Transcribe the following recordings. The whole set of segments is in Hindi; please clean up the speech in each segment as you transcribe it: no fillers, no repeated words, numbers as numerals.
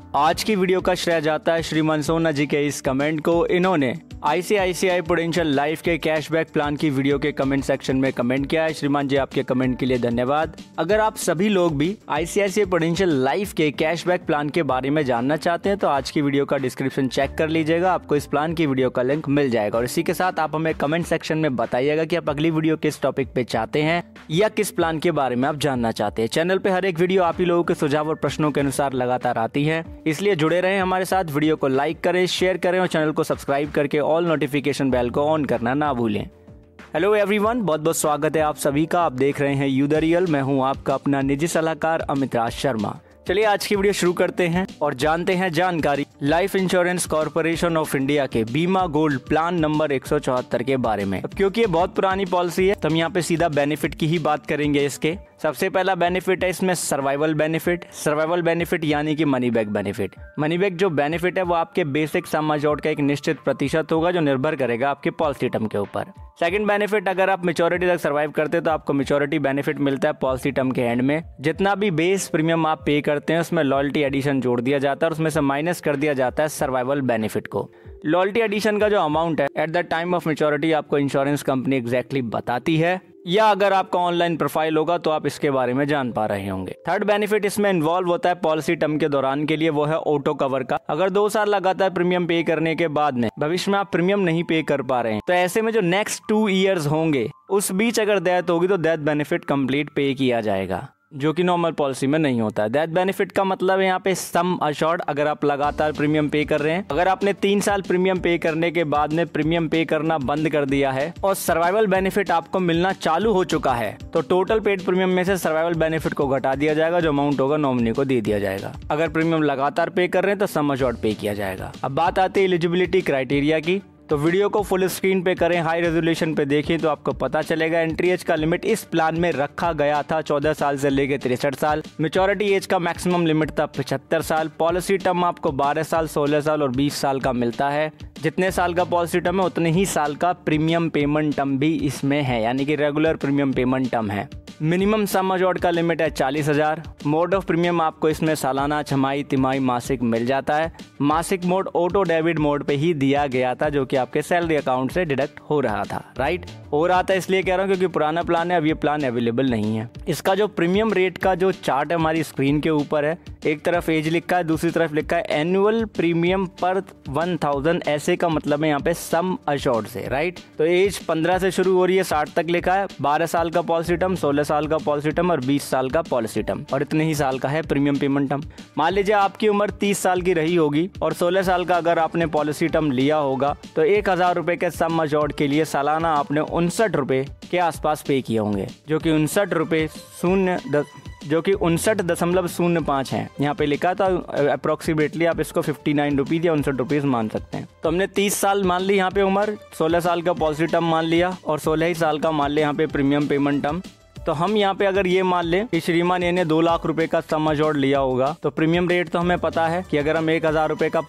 आज की वीडियो का श्रेय जाता है श्रीमान सोना जी के इस कमेंट को। इन्होंने ICICI प्रूडेंशियल लाइफ के कैशबैक प्लान की वीडियो के कमेंट सेक्शन में कमेंट किया है। श्रीमान जी आपके कमेंट के लिए धन्यवाद। अगर आप सभी लोग भी ICICI प्रूडेंशियल लाइफ के कैशबैक प्लान के बारे में जानना चाहते हैं तो आज की वीडियो का डिस्क्रिप्शन चेक कर लीजिएगा, आपको इस प्लान की वीडियो का लिंक मिल जाएगा। और इसी के साथ आप हमें कमेंट सेक्शन में बताइएगा कि आप अगली वीडियो किस टॉपिक पे चाहते हैं या किस प्लान के बारे में आप जानना चाहते हैं। चैनल पे हर एक वीडियो आप ही लोगों के सुझाव और प्रश्नों के अनुसार लगातार आती है, इसलिए जुड़े रहें हमारे साथ। वीडियो को लाइक करें, शेयर करें और चैनल को सब्सक्राइब करके ऑल नोटिफिकेशन बेल को ऑन करना ना भूलें। हेलो एवरीवन, बहुत बहुत स्वागत है आप सभी का। आप देख रहे हैं यू द रियल। मैं हूं आपका अपना निजी सलाहकार अमित राज शर्मा। चलिए आज की वीडियो शुरू करते हैं और जानते हैं जानकारी life insurance corporation of India के बीमा गोल्ड प्लान नंबर 174 के बारे में। अब क्योंकि ये बहुत पुरानी पॉलिसी है तो हम यहाँ पे सीधा बेनिफिट की ही बात करेंगे। इसके सबसे पहला बेनिफिट है इसमें सर्वाइवल बेनिफिट। सर्वाइवल बेनिफिट यानी कि money back benefit. Money back जो बेनिफिट है वो आपके बेसिक सम एश्योर्ड का एक निश्चित प्रतिशत होगा जो निर्भर करेगा आपके पॉलिसी टर्म के ऊपर। सेकंड बेनिफिट, अगर आप मेच्योरिटी तक सर्वाइव करते हैं तो आपको मेच्योरिटी बेनिफिट मिलता है पॉलिसी टर्म के एंड में। जितना भी बेस प्रीमियम आप पे करते हैं उसमें लॉयल्टी एडिशन जोड़ दिया जाता है और उसमें से माइनस कर दिया जाता है सर्वाइवल बेनिफिट को। लॉयल्टी एडिशन का जो अमाउंट है at the time of maturity आपको इंश्योरेंस कंपनी एग्जैक्टली बताती है, या अगर आपका ऑनलाइन प्रोफाइल होगा तो आप इसके बारे में जान पा रहे होंगे। थर्ड बेनिफिट इसमें इन्वॉल्व होता है पॉलिसी टर्म के दौरान के लिए, वो है ऑटो कवर का। अगर 2 साल लगातार प्रीमियम पे करने के बाद में भविष्य में आप प्रीमियम नहीं पे कर पा रहे हैं तो ऐसे में जो नेक्स्ट 2 ईयर्स होंगे उस बीच अगर डेथ होगी तो डेथ बेनिफिट कंप्लीट पे किया जाएगा, जो कि नॉर्मल पॉलिसी में नहीं होता है। डेथ बेनिफिट का मतलब है यहाँ पे सम अश्योर्ड। अगर आप लगातार प्रीमियम पे कर रहे हैं, अगर आपने 3 साल प्रीमियम पे करने के बाद में प्रीमियम पे करना बंद कर दिया है और सर्वाइवल बेनिफिट आपको मिलना चालू हो चुका है तो टोटल पेड प्रीमियम में से सर्वाइवल बेनिफिट को घटा दिया जाएगा, जो अमाउंट होगा नॉमिनी को दे दिया जाएगा। अगर प्रीमियम लगातार पे कर रहे हैं तो सम अश्योर्ड पे किया जाएगा। अब बात आती है एलिजिबिलिटी क्राइटेरिया की, तो वीडियो को फुल स्क्रीन पे करें, हाई रेजोल्यूशन पे देखें तो आपको पता चलेगा। एंट्री एज का लिमिट इस प्लान में रखा गया था 14 साल से लेकर 63 साल। मैच्योरिटी एज का मैक्सिमम लिमिट था 75 साल। पॉलिसी टर्म आपको 12 साल, 16 साल और 20 साल का मिलता है। जितने साल का पॉलिसी टर्म है उतने ही साल का प्रीमियम पेमेंट टर्म भी इसमें है, यानी कि रेगुलर प्रीमियम पेमेंट टर्म है। मिनिमम सम एश्योर्ड का लिमिट है 40,000। मोड ऑफ प्रीमियम आपको इसमें सालाना, छमाही, तिमाही, मासिक मिल जाता है। मासिक मोड ऑटो डेबिट मोड पे ही दिया गया था जो कि आपके सैलरी अकाउंट से डिडक्ट हो रहा था। राइट, हो रहा था इसलिए कह रहा हूँ क्योंकि पुराना प्लान है, अब ये प्लान अवेलेबल नहीं है। इसका जो प्रीमियम रेट का जो चार्ट है हमारी स्क्रीन के ऊपर है, एक तरफ एज लिखा है, दूसरी तरफ लिखा है एनुअल प्रीमियम पर 1000। ऐसे का मतलब है यहाँ पे सम अश्योर्ड से। राइट, तो एज 15 से शुरू हो रही है, 60 तक लिखा है। 12 साल का पॉलिसी टर्म, 16 साल का पॉलिसी टर्म और 20 साल का पॉलिसी टर्म, और इतने ही साल का है प्रीमियम पेमेंट टर्म। मान लीजिए आपकी उम्र 30 साल की रही होगी और 16 साल का अगर आपने पॉलिसी टर्म लिया होगा तो 1000 रुपए के सम अश्योर्ड के लिए सालाना आपने 59 रुपए के आसपास पे किए होंगे, जो कि 59.05 है। यहाँ पे लिखा था अप्रोक्सीमेटली आप इसको 59 रुपीज या 59 रुपीज मान सकते हैं। तो हमने 30 साल मान ली यहाँ पे उम्र, 16 साल का पॉलिसी टर्म मान लिया और 16 ही साल का मान लिया यहाँ पे प्रीमियम पेमेंट टर्म। तो हम यहाँ पे अगर ये मान लें कि श्रीमान ने 2 लाख रुपए का सम एश्योर्ड लिया होगा तो प्रीमियम रेट तो हमें पता है कि अगर हम 1000 रुपए का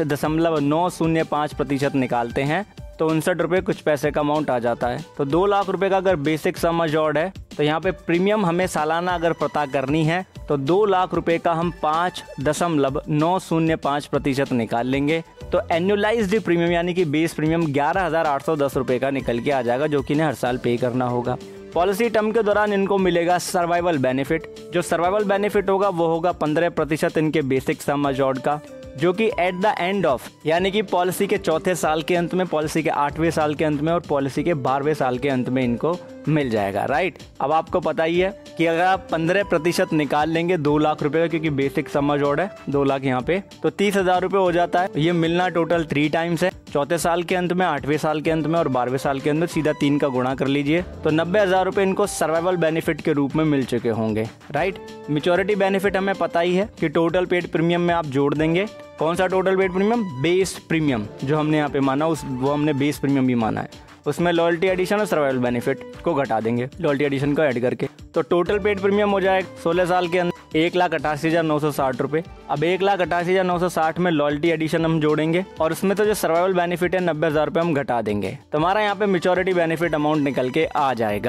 5.905% निकालते हैं तो 59 रुपए कुछ पैसे का अमाउंट आ जाता है। तो 2 लाख रुपए का अगर बेसिक सम एश्योर्ड है तो यहाँ पे प्रीमियम हमें सालाना अगर पता करनी है तो 2 लाख रुपए का हम 5.905% निकाल लेंगे तो एनुअलाइज्ड प्रीमियम यानी कि बेस प्रीमियम 11,810 रुपए का निकल के आ जाएगा, जो कि इन्हें हर साल पे करना होगा। पॉलिसी टर्म के दौरान इनको मिलेगा सर्वाइवल बेनिफिट। जो सर्वाइवल बेनिफिट होगा वो होगा 15% इनके बेसिक सम एश्योर्ड का, जो कि एट द एंड ऑफ यानी कि पॉलिसी के 4थे साल के अंत में, पॉलिसी के 8वें साल के अंत में और पॉलिसी के 12वें साल के अंत में इनको मिल जाएगा। राइट, अब आपको पता ही है कि अगर आप 15% निकाल लेंगे 2 लाख रुपए का, क्योंकि बेसिक सम एश्योर्ड है 2 लाख यहाँ पे, तो 30,000 रुपए हो जाता है। ये मिलना टोटल 3 टाइम्स है, 4थे साल के अंत में, 8वें साल के अंत में और 12वें साल के अंदर। सीधा 3 का गुणा कर लीजिए तो 90,000 रुपए इनको सर्वाइवल बेनिफिट के रूप में मिल चुके होंगे। राइट, मैच्योरिटी बेनिफिट हमें पता ही है कि टोटल पेड प्रीमियम में आप जोड़ देंगे। कौन सा total paid premium? Base premium जो हमने यहाँ पे माना वो हमने बेस प्रीमियम भी माना है, उसमें लॉयल्टी एडिशन और सर्वाइवल बेनिफिट को घटा देंगे लॉयल्टी एडिशन को ऐड करके। तो टोटल पेड प्रीमियम हो जाएगा 16 साल के अंदर 1,88,960 रुपए। अब 1,88,960 में लॉयल्टी एडिशन हम जोड़ेंगे और उसमें तो जो सर्वाइवल बेनिफिट है 90,000 रुपए हम घटा देंगे, तो हमारा यहाँ पे मैच्योरिटी बेनिफिट अमाउंट निकल के आ जाएगा।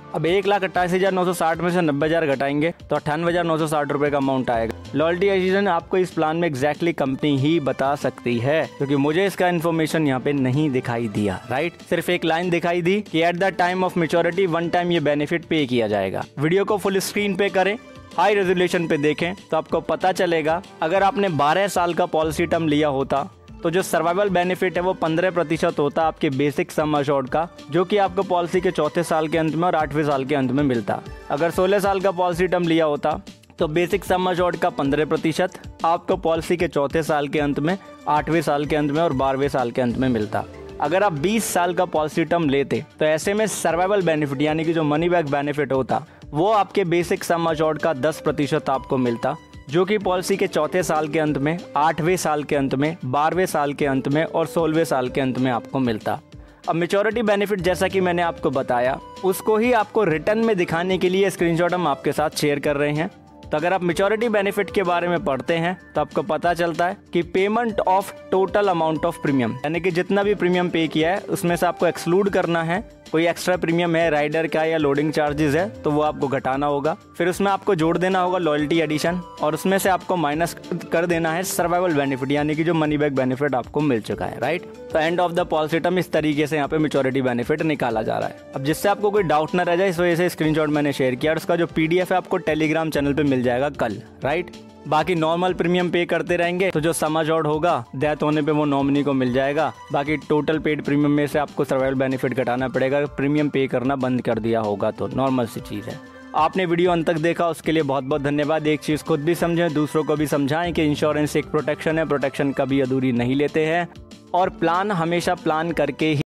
अब 1,88,960 में से 90,000 घटाएंगे तो 98,960 रुपए का अमाउंट आएगा। लॉयल्टी एडिशन आपको इस प्लान में एग्जैक्टली कंपनी ही बता सकती है, क्योंकि मुझे इसका इन्फॉर्मेशन यहाँ पे नहीं दिखाई दिया, राइट। सिर्फ एक लाइन दिखाई दी कि at the time of maturity 1 time ये बेनिफिट पे किया जाएगा। वीडियो को फुल स्क्रीन पे करें, हाई रेजोल्यूशन पे देखें तो आपको पता चलेगा अगर आपने 12 साल का पॉलिसी टर्म लिया होता तो जो सर्वाइवल बेनिफिट है वो 15% होता आपके बेसिक सम अश्योर्ड का, जो कि आपको पॉलिसी के चौथे साल के अंत में और 8वें साल के अंत में मिलता। अगर 16 साल का पॉलिसी टर्म लिया होता तो बेसिक सम अश्योर्ड का 15% आपको पॉलिसी के चौथे साल के अंत में, 8वें साल के अंत में और 12वें साल के अंत में मिलता। अगर आप 20 साल का पॉलिसी टर्म लेते तो ऐसे में सर्वाइवल बेनिफिट यानी कि जो मनी बैक बेनिफिट होता वो आपके बेसिक सम अश्योर्ड का 10% आपको मिलता, जो कि पॉलिसी के चौथे साल के अंत में, 8वें साल के अंत में, 12वें साल के अंत में और 16वें साल के अंत में आपको मिलता। अब मैच्योरिटी बेनिफिट जैसा कि मैंने आपको बताया उसको ही आपको रिटर्न में दिखाने के लिए स्क्रीनशॉट हम आपके साथ शेयर कर रहे हैं। तो अगर आप मैच्योरिटी बेनिफिट के बारे में पढ़ते हैं तो आपको पता चलता है कि payment of total amount of premium, यानी कि जितना भी प्रीमियम पे किया है उसमें से आपको एक्सक्लूड करना है। कोई एक्स्ट्रा प्रीमियम है राइडर का या लोडिंग चार्जेस है तो वो आपको घटाना होगा। फिर उसमें आपको जोड़ देना होगा लॉयल्टी एडिशन और उसमें से आपको माइनस कर देना है सर्वाइवल बेनिफिट, यानी कि जो मनी बैक बेनिफिट आपको मिल चुका है, राइट। तो end of the policy term इस तरीके से यहाँ पे मैच्योरिटी बेनिफिट निकाला जा रहा है। अब जिससे आपको कोई डाउट न रह जाए इस वजह से स्क्रीनशॉट मैंने शेयर किया और उसका जो PDF है आपको टेलीग्राम चैनल पे मिल जाएगा कल, राइट। बाकी नॉर्मल प्रीमियम पे करते रहेंगे तो जो सम अश्योर्ड होगा डेथ होने पे वो नॉमिनी को मिल जाएगा। बाकी टोटल पेड प्रीमियम में से आपको सर्वाइवल बेनिफिट घटाना पड़ेगा, प्रीमियम पे करना बंद कर दिया होगा तो नॉर्मल सी चीज़ है। आपने वीडियो अंत तक देखा उसके लिए बहुत बहुत धन्यवाद। एक चीज़ खुद भी समझें, दूसरों को भी समझाएं कि इंश्योरेंस एक प्रोटेक्शन है, प्रोटेक्शन कभी अधूरी नहीं लेते हैं और प्लान हमेशा प्लान करके ही